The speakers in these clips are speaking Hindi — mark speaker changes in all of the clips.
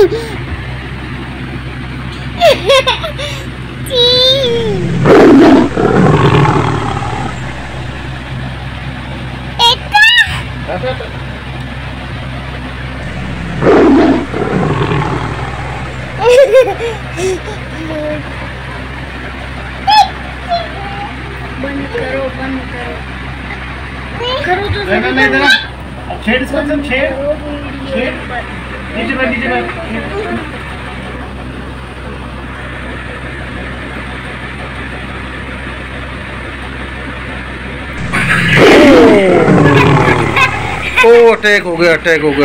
Speaker 1: बंद करो तो
Speaker 2: नहीं देना। छेड़ इसको सब छेड़ नीचे बैठ
Speaker 3: ओ अटैक हो गया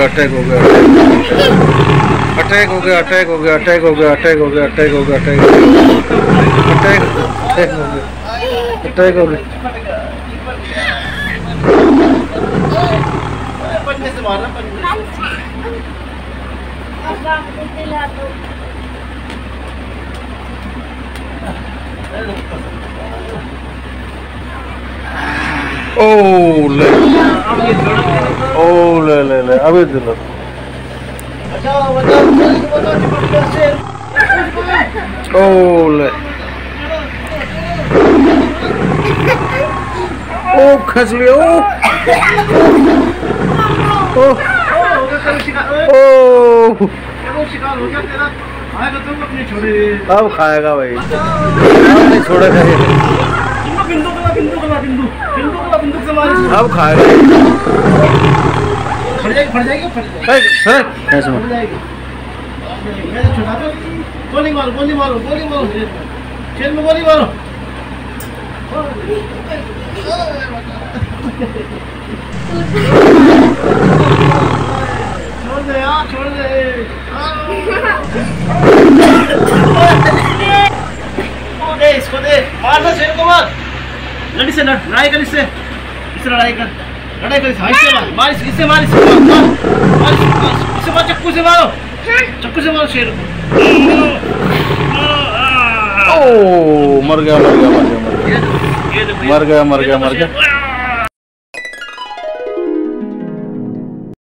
Speaker 2: पंजे से मारना
Speaker 3: ओ ले अभी दिलो। ओ ले ओ खस लिया ओ
Speaker 2: शिकार हो गया तेरा। आएगा तो अपने छोड़े
Speaker 3: अब खाएगा भाई, नहीं छोड़ेगा ये। बिंदु से मार
Speaker 2: अब
Speaker 3: खाएगा
Speaker 2: फट जाएगी मैं छुड़ा दो। गोली मारो शेर में गोली मारो। छोड़ दे यार, छोड़ दे। इसको दे, मारना शेर को मार। लड़ी से लड़ाई कर, इससे लड़ाई कर इससे मार चक्कू से मारो शेर को।
Speaker 3: ओ मर गया।